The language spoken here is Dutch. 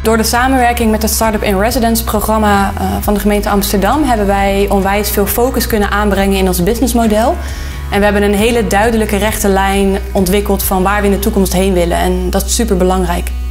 Door de samenwerking met het Startup in Residence programma van de gemeente Amsterdam hebben wij onwijs veel focus kunnen aanbrengen in ons businessmodel. En we hebben een hele duidelijke rechte lijn ontwikkeld van waar we in de toekomst heen willen. En dat is super belangrijk.